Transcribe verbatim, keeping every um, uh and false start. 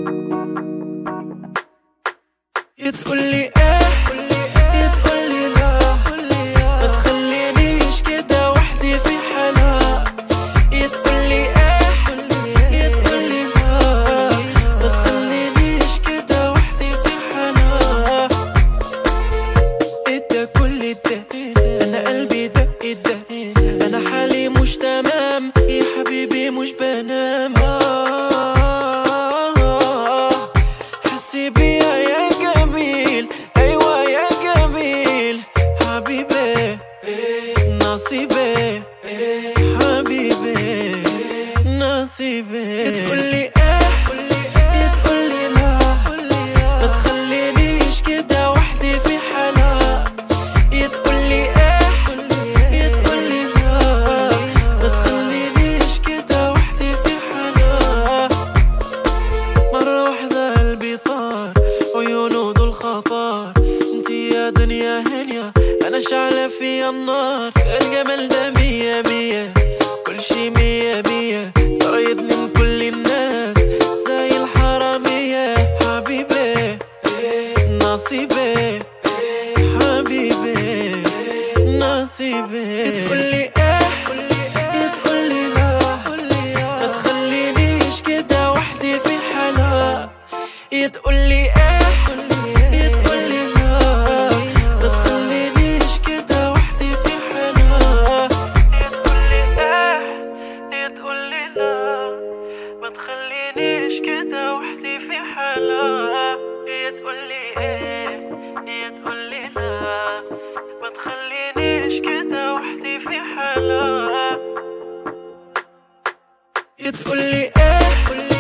يا تقولي ايه يا تقولي لا، ما تخلينيش كده وحدي في حالها. يا تقولي ايه يا تقولي لا، ما تخلينيش كده وحدي في حالها. ايه ده كل ده، انا قلبي دق دق، انا حالي مش تمام يا حبيبي مش بنام. حسي بيا يا جميل، ايوه يا جميل حبيبي نصيبي حبيبي نصيبي. تقولي ايه يا تقولي لا، ما تخلينيش كده وحدي في حالها. يا تقولي ايه يا تقولي لا، ما تخلينيش كده وحدي في حالها. مرة واحدة قلبي طار، عيونه دول خطر، انتي يا دنيا هنية انا شعلة فيا النار. الجمال ده مية مية، كل شي مية مية، صريتني من كل الناس زي الحرامية. حبيبي نصيبي حبيبي نصيبي. تقولي ايه يا تقولي لا، ما تخلينيش كده وحدي في حالها. يا تقولي ايه يا تقولي لا، ما تخلينيش كده وحدي في حالها. يا تقولي ايه يا تقولي لا، ما تخلينيش كده وحدي في حالها. يا تقولي ايه يا تقولي لا، ما تخلينيش كده وحدي في حالها. يا تقولي ايه